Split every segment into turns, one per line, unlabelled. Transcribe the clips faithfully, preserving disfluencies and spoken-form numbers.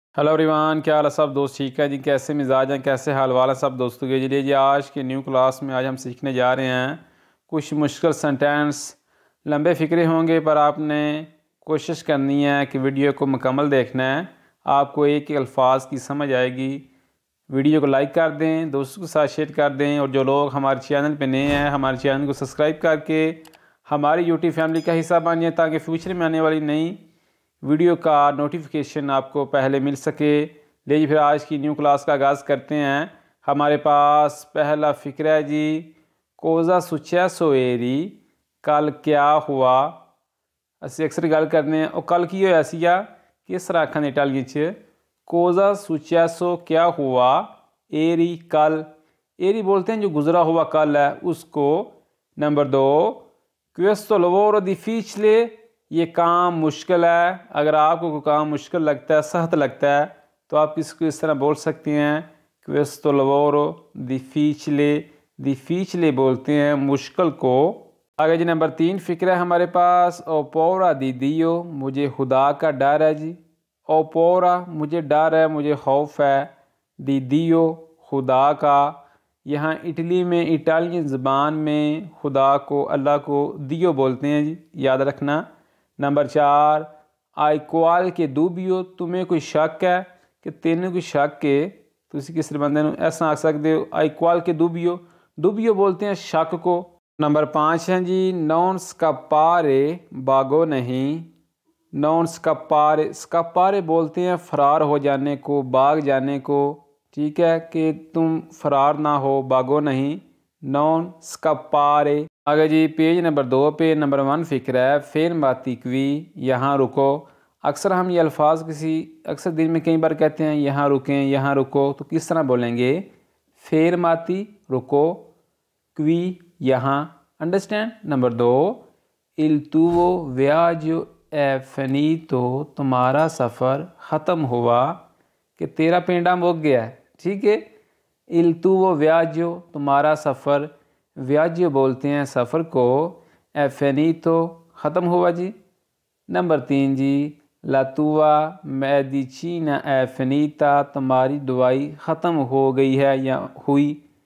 Hello everyone, क्या हाल है सब दोस्त? ठीक है जी। कैसे मिजाज हैं, कैसे हाल वाल है सब दोस्तों के? चलिए जी, आज की न्यू क्लास में आज हम सीखने जा रहे हैं कुछ मुश्किल सेंटेंस। लंबे फिक्रे होंगे पर आपने कोशिश करनी है कि वीडियो को मुकम्मल देखना है, आपको एक एक अल्फाज की समझ आएगी। वीडियो को लाइक कर दें, दोस्तों के साथ शेयर कर दें, और जो लोग हमारे चैनल पर नए हैं हमारे चैनल को सब्सक्राइब करके हमारी यूट्यूब फैमिली का हिस्सा बनिए, ताकि फ्यूचर में आने वाली नई वीडियो का नोटिफिकेशन आपको पहले मिल सके। ले फिर आज की न्यू क्लास का आगाज़ करते हैं। हमारे पास पहला फ़िक्र है जी, कोज़ा सुचेसो एरी, कल क्या हुआ। असी अक्सर गल करते हैं और कल की होया सीगा, किस तरह आखन इटालियन च कोज़ा सुचेसो क्या हुआ, एरी कल। एरी बोलते हैं जो गुज़रा हुआ कल है उसको। नंबर दो, क्वेस्तो लवोरो डिफिसिले, ये काम मुश्किल है। अगर आपको कोई काम मुश्किल लगता है, सख्त लगता है, तो आप इसको इस तरह बोल सकते हैं, क्वेस्तो लवोरो डिफिसिले। डिफिसिले बोलते हैं मुश्किल को। आगे जी नंबर तीन फ़िक्र है हमारे पास, ओपोरा दी दियो, मुझे खुदा का डर है जी। ओपोरा मुझे डर है, मुझे खौफ है। दी दियो खुदा का। यहाँ इटली में इटालियन ज़बान में खुदा को, अल्लाह को दियो बोलते हैं जी, याद रखना। नंबर चार, आई क्वाल के दूबियो, तुम्हें कोई शक है कि तेन कोई शक है, तुसी किस बंदे नूं ऐसा आख सकते हो, आई क्वाल के दूबियो। दूबियो बोलते हैं शक को। नंबर पाँच है जी, नॉन स्कपारे, बागो नहीं। नॉन स्कपारे, स्कपारे बोलते हैं फरार हो जाने को, भाग जाने को। ठीक है, कि तुम फरार ना हो, भागो नहीं, नॉन स्कपारे। आगे जी पेज नंबर दो पे नंबर वन फ़िक्र है, फेर माती क्वी, यहाँ रुको। अक्सर हम ये अल्फाज किसी अक्सर दिन में कई बार कहते हैं, यहाँ रुकें, यहाँ रुको, तो किस तरह बोलेंगे? फेर माती रुको, क्वी यहाँ। अंडरस्टैंड। नंबर दो, इल तुवो व्याजो ए फनीतो, तुम्हारा सफ़र ख़त्म हुआ, कि तेरा पेंडा मुक गया है। ठीक है, इल तुवो व्याजो तुम्हारा सफ़र, व्याज्य बोलते हैं सफ़र को। एफनी तो ख़त्म हुआ जी। नंबर तीन जी, लातुआ मेडिसिना एफनीता, तुम्हारी दवाई ख़त्म हो गई है या हुई।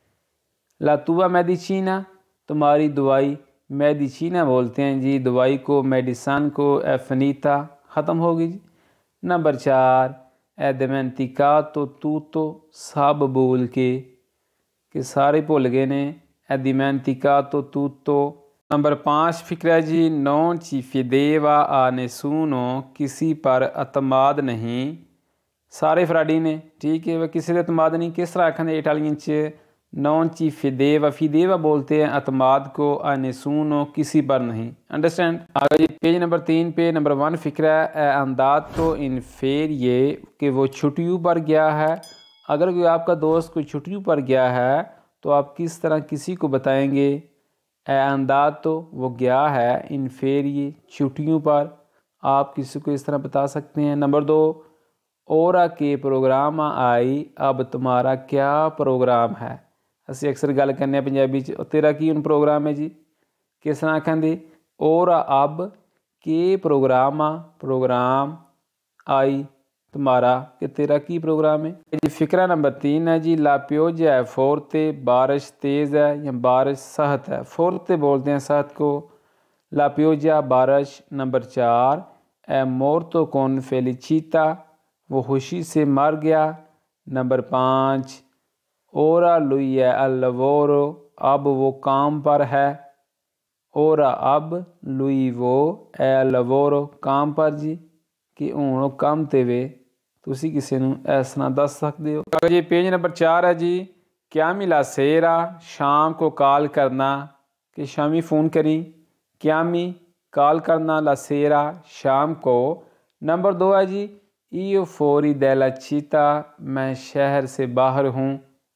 लातुआ मेडिसिना, तुम्हारी दवाई। मेडिसिना बोलते हैं जी दवाई को, मेडिसन को। एफनीता ख़त्म हो गई जी। नंबर चार, एदमेंतिका तो तू तो सब बोल के, कि सारे भुल गए ने। एदिमेंतिका तो तू तो। नंबर पाँच फ़िक्र है जी, नॉन चिफिदेवा आने सुनो, किसी पर अतमाद नहीं। सारे फ्राडी ने। ठीक है, वह किसी पर अतमाद नहीं। किस तरह आखने इटालियन च, नॉन चिफिदेवा, फिदेवा बोलते हैं अतमाद को, आने सुनो किसी पर नहीं। अंडरस्टैंड। आगे जी पेज नंबर तीन पे नंबर वन फ़िक्र है, अंदाज तो इन फेर ये, कि वो छुट्टियों पर गया है। अगर कोई आपका दोस्त कोई छुट्टियों पर गया है तो आप किस तरह किसी को बताएंगे? ए अंदाज तो वो गया है, इन फेर ये छुट्टियों पर, आप किसी को इस तरह बता सकते हैं। नंबर दो, ओरा के प्रोग्राम आई, अब तुम्हारा क्या प्रोग्राम है। असी अक्सर गल करने पंजाबी च, तेरा की उन प्रोग्राम है जी। किस तरह आखेंगे? ओरा अब के प्रोग्राम, प्रोग्राम आई तुम्हारा, कि तेरा की प्रोग्राम है जी। फ़िक्रा नंबर तीन है जी, ला प्योजा है फोरते, बारिश तेज़ है या बारिश सहत है। फोरते बोलते हैं सहत को, ला प्योजा बारिश। नंबर चार, ए मोर्तो कौन फेलिचिता, वो खुशी से मर गया। नंबर पाँच, ओरा लुई अल लवोरो, अब वो काम पर है। ओरा अब लुई वो ए लवोरो, काम पर जी, कि हूँ काम ते वे, तुसी किसी नूं इस तरह दस सकते हो। जी पेज नंबर चार है जी, क्या मिला सेरा, शाम को कॉल करना, कि शामी फ़ोन करी। क्या मी कॉल करना, ला सेरा शाम को। नंबर दो है जी, इो फोरी देला चीता, मैं शहर से बाहर हूँ।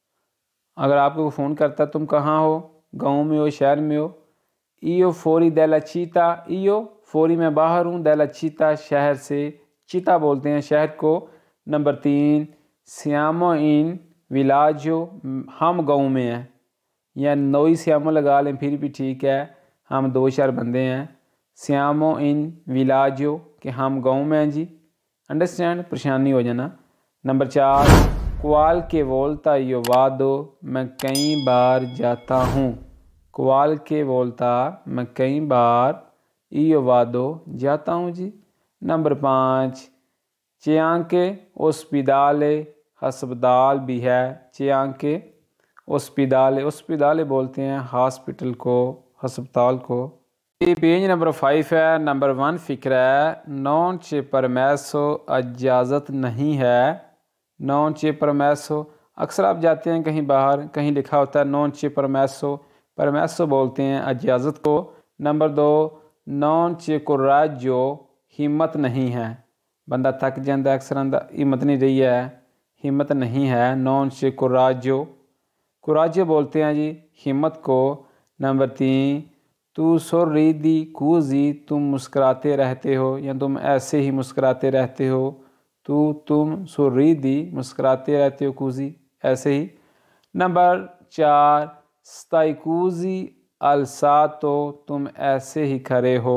अगर आपको फ़ोन करता तुम कहाँ हो, गाँव में हो, शहर में हो। इो फोरी देला चीता, इो फोरी में बाहर हूँ, देला चीता शहर से, चीता बोलते हैं शहर को। नंबर तीन, श्यामो इन विलाजो, हम गाँव में हैं, या नोई श्यामो लगा लें फिर भी ठीक है, हम दो चार बंदे हैं। श्यामो इन विलाजो, कि हम गाँव में हैं जी। अंडरस्टैंड, परेशानी हो जाना। नंबर चार, qualche volta io vado, मैं कई बार जाता हूँ। qualche volta मैं कई बार, io vado जाता हूँ जी। नंबर पाँच, c'è anche ospedale, अस्पताल भी है। c'è anche ospedale, ospedale बोलते हैं हॉस्पिटल को, अस्पताल को। ये पेज नंबर फाइव है। नंबर वन फिक्र है, नॉन चे परमैसो, इजाज़त नहीं है। नॉन चे परमैसो, अक्सर आप जाते हैं कहीं बाहर, कहीं लिखा होता है नॉन चे परमैसो, परमैसो बोलते हैं इजाज़त को। नंबर दो, नॉन चे कोराजो, हिम्मत नहीं है। बंदा थक जाता है, अक्सर आंदा हिम्मत नहीं रही है, हिम्मत नहीं है। नॉन चे कोराजो, कोराजो बोलते हैं जी हिम्मत को। नंबर तीन, तू सोर्रीदी कूजी, तुम मुस्कुराते रहते हो या तुम ऐसे ही मुस्कुराते रहते हो। तू तुम सोर्रीदी मुस्कुराते रहते हो, कूजी ऐसे ही। नंबर चार, स्ताइकूजी अलसातो, तुम ऐसे ही खड़े हो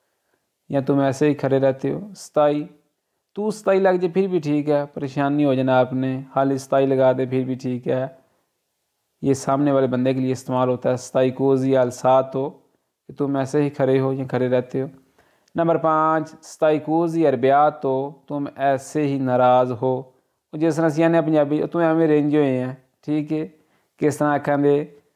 या तुम ऐसे ही खड़े रहते हो। स्ताई, तू स्ताई लग जाए फिर भी ठीक है, परेशानी हो जाना आपने, हाल स्ताई लगा दे फिर भी ठीक है। ये सामने वाले बंदे के लिए इस्तेमाल होता है। स्ताइकूजी अलसातो, कि तुम ऐसे ही खड़े हो या खड़े रहते हो। नंबर पाँच, स्ताइकूजी अरबियातो, तुम ऐसे ही नाराज़ हो। जिस तरह सियाने पंजाबी तुम एवं रेंज हुए हैं, ठीक है, किस तरह आखेंगे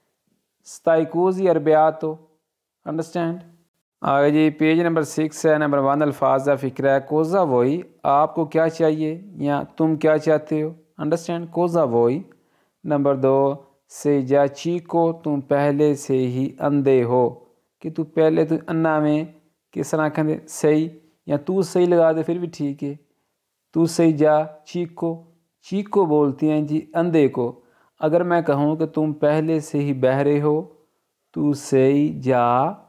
स्ताइकूजी अरबियातो, अंडरस्टैंड। आगे जी पेज नंबर सिक्स है। नंबर वन अल्फाज का फिक्र है, कोज़ा वोई, आपको क्या चाहिए या तुम क्या चाहते हो, अंडरस्टैंड, कोज़ा वोई। नंबर दो, सेजाची को, तुम पहले से ही अंधे हो, कि तू पहले तो अन्ना में, किस तरह कहते सही या तू सही लगा दे फिर भी ठीक है। तू सही जा, चीको, चीको बोलते हैं जी अंधे को। अगर मैं कहूँ कि तुम पहले से ही बहरे हो, तू सही जा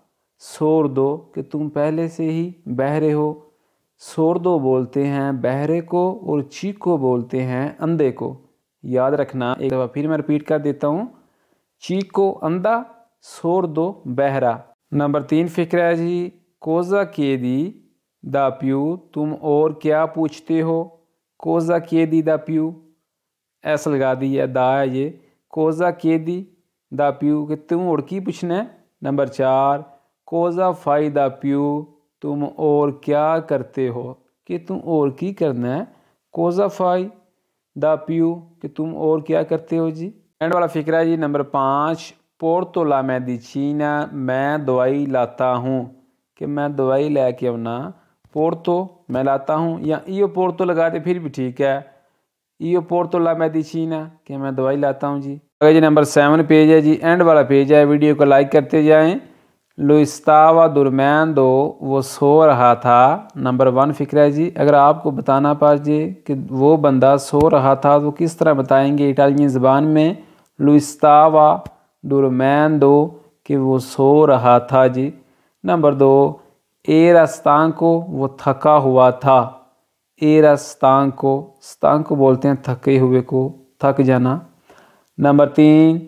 सोर दो, कि तुम पहले से ही बहरे हो। सोर दो बोलते हैं बहरे को और चीको बोलते हैं अंधे को। याद रखना, एक दफ़ा फिर मैं रिपीट कर देता हूँ, चीको अंधा, सोर दो बहरा। नंबर तीन फिक्र है जी, कोज़ा केदी दा प्यू, तुम और क्या पूछते हो। कोज़ा केदी दा प्यू, ऐसा लगा दी है, दा है ये, कोज़ा केदी दा प्यू, कि तुम और की पूछना है। नंबर चार, कोज़ा फाई दा प्यू, तुम और क्या करते हो, कि तुम और की करना है। कोज़ा फाई दा प्यू, कि तुम और क्या करते हो जी। एंड वाला फिक्र है जी नंबर पाँच, पोर्तो ला मेडिसीना, मैं दवाई लाता हूँ, कि मैं दवाई लेके आना। पोर्तो मैं लाता हूँ या इयो पोर्तो लगा दे फिर भी ठीक है। इयो पोर्तो ला मेडिसीना, कि मैं दवाई लाता हूँ जी। अगर जी नंबर सेवन पेज है जी, एंड वाला पेज है, वीडियो को लाइक करते जाएँ। लुइस्तावा दुरमैन दो, वो सो रहा था। नंबर वन फिक्र है जी, अगर आपको बताना पड़ जाए कि वो बंदा सो रहा था तो किस तरह बताएंगे इटालियन ज़बान में। लुइस्तावा दुरमैन दो, कि वो सो रहा था जी। नंबर दो, एरा स्तांको, वो थका हुआ था। एरा स्तांको, स्तांको बोलते हैं थके हुए को, थक जाना। नंबर तीन,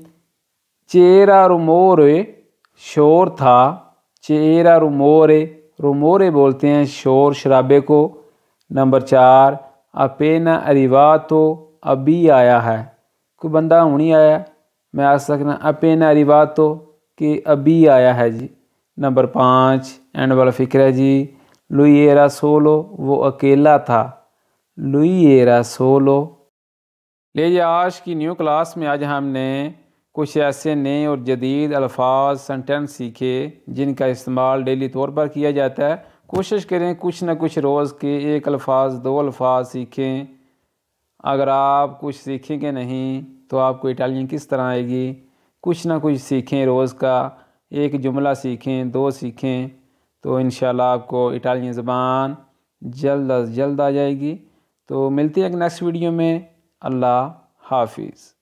चेरा रुमोरे, शोर था। चेरा रुमोरे, रुमोरे बोलते हैं शोर शराबे को। नंबर चार, अपेना अरिवातो, अभी आया है, कोई बंदा हुनी आया, मैं आ सकना अपेना अरिवातो, कि अभी आया है जी। नंबर पाँच एंड वाला फिक्र है जी, लुइएरा सोलो, वो अकेला था। लुइएरा सोलो। ले जी आज की न्यू क्लास में आज हमने कुछ ऐसे नए और जदीद अल्फाज सेंटेंस सीखे जिनका इस्तेमाल डेली तौर पर किया जाता है। कोशिश करें कुछ ना कुछ रोज़ के एक अल्फाज दो अल्फाज सीखें। अगर आप कुछ सीखेंगे नहीं तो आपको इटालियन किस तरह आएगी। कुछ ना कुछ सीखें रोज़ का, एक जुमला सीखें, दो सीखें, तो इंशाल्लाह आपको इटालियन ज़बान जल्द अज जल्द आ जाएगी। तो मिलते हैं एक नेक्स्ट वीडियो में। अल्लाह हाफिज़।